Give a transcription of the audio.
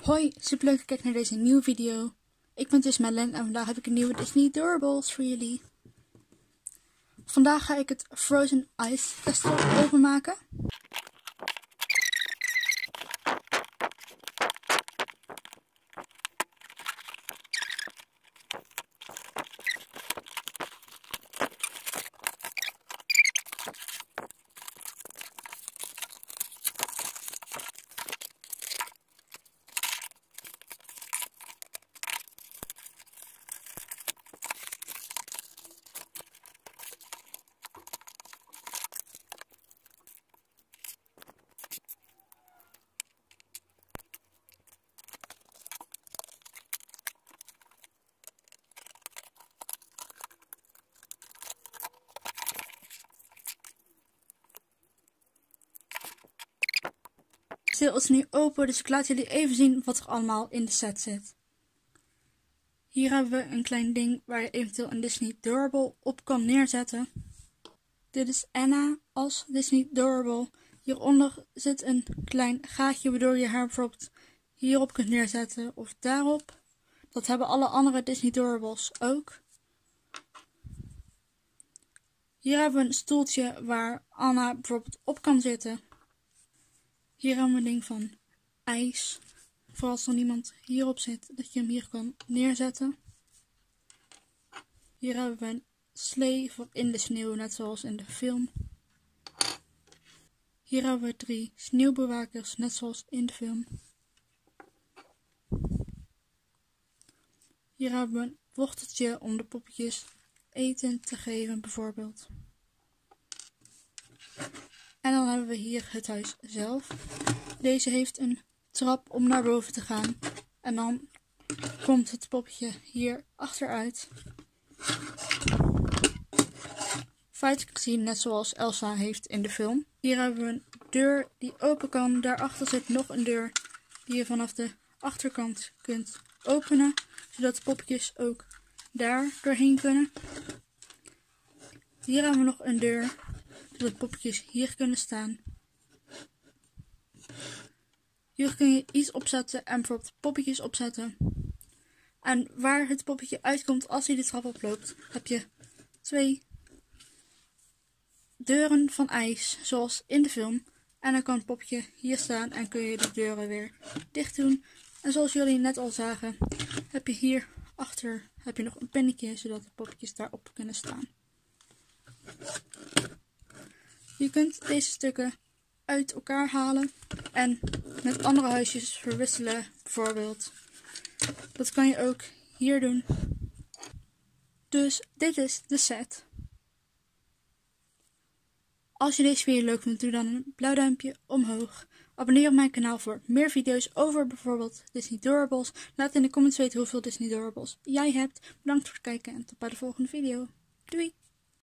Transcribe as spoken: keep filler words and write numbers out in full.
Hoi, superleuk dat je kijkt naar deze nieuwe video. Ik ben dus Madeleine en vandaag heb ik een nieuwe Disney Durables voor jullie. Vandaag ga ik het Frozen Ice Castle openmaken. De sale is nu open, dus ik laat jullie even zien wat er allemaal in de set zit. Hier hebben we een klein ding waar je eventueel een Disney Durable op kan neerzetten. Dit is Anna als Disney Durable. Hieronder zit een klein gaatje waardoor je haar bijvoorbeeld hierop kunt neerzetten of daarop. Dat hebben alle andere Disney Durables ook. Hier hebben we een stoeltje waar Anna bijvoorbeeld op kan zitten. Hier hebben we een ding van ijs. Voor als er niemand hierop zit, dat je hem hier kan neerzetten. Hier hebben we een slee voor in de sneeuw, net zoals in de film. Hier hebben we drie sneeuwbewakers, net zoals in de film. Hier hebben we een worteltje om de poppetjes eten te geven, bijvoorbeeld. En dan hebben we hier het huis zelf. Deze heeft een trap om naar boven te gaan. En dan komt het poppetje hier achteruit. Feitelijk gezien net zoals Elsa heeft in de film. Hier hebben we een deur die open kan. Daarachter zit nog een deur die je vanaf de achterkant kunt openen. Zodat de poppetjes ook daar doorheen kunnen. Hier hebben we nog een deur. Zodat de poppetjes hier kunnen staan. Hier kun je iets opzetten en bijvoorbeeld poppetjes opzetten. En waar het poppetje uitkomt als hij de trap oploopt, heb je twee deuren van ijs, zoals in de film. En dan kan het poppetje hier staan en kun je de deuren weer dicht doen. En zoals jullie net al zagen, heb je hier achter heb je nog een pinnetje, zodat de poppetjes daarop kunnen staan. Je kunt deze stukken uit elkaar halen en met andere huisjes verwisselen, bijvoorbeeld. Dat kan je ook hier doen. Dus dit is de set. Als je deze video leuk vindt, doe dan een blauw duimpje omhoog. Abonneer op mijn kanaal voor meer video's over bijvoorbeeld Disney Durables. Laat in de comments weten hoeveel Disney Durables jij hebt. Bedankt voor het kijken en tot bij de volgende video. Doei!